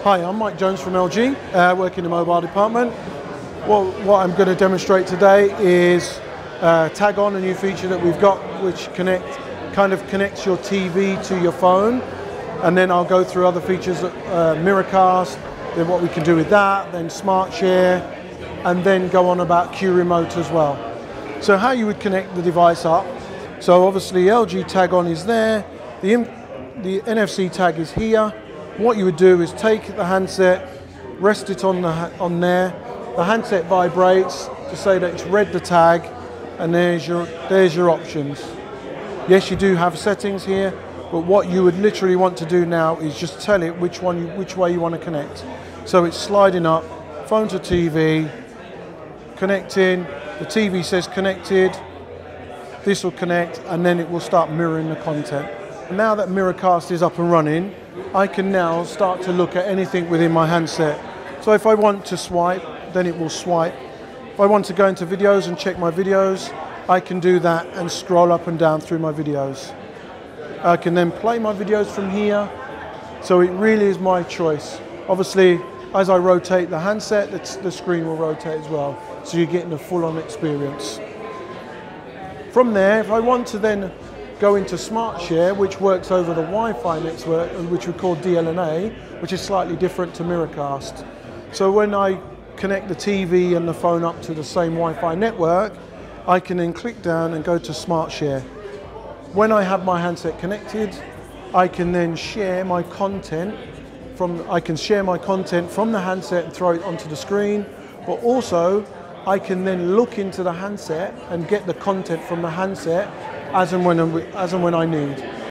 Hi, I'm Mike Jones from LG, working in the mobile department. What I'm going to demonstrate today is Tag On, a new feature that we've got, which kind of connects your TV to your phone. And then I'll go through other features, Miracast, then what we can do with that, then SmartShare, and then go on about Q Remote as well. So how you would connect the device up. So obviously LG Tag On is there, the NFC tag is here. What you would do is take the handset, rest it on there. The handset vibrates to say that it's read the tag, and there's your options. Yes, you do have settings here, but what you would literally want to do now is just tell it which way you want to connect. So it's sliding up, phone to TV, connecting. The TV says connected. This will connect, and then it will start mirroring the content. Now that Miracast is up and running, I can now start to look at anything within my handset. So if I want to swipe, then it will swipe. If I want to go into videos and check my videos, I can do that and scroll up and down through my videos. I can then play my videos from here. So it really is my choice. Obviously, as I rotate the handset, the screen will rotate as well. So you're getting a full-on experience. From there, if I want to then go into SmartShare, which works over the Wi-Fi network, which we call DLNA, which is slightly different to Miracast. So when I connect the TV and the phone up to the same Wi-Fi network, I can then click down and go to SmartShare. When I have my handset connected, I can then share my content from the handset and throw it onto the screen, but also I can then look into the handset and get the content from the handset as and when I need.